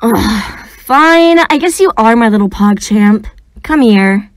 Ugh, fine, I guess you are my little pogchamp. Come here.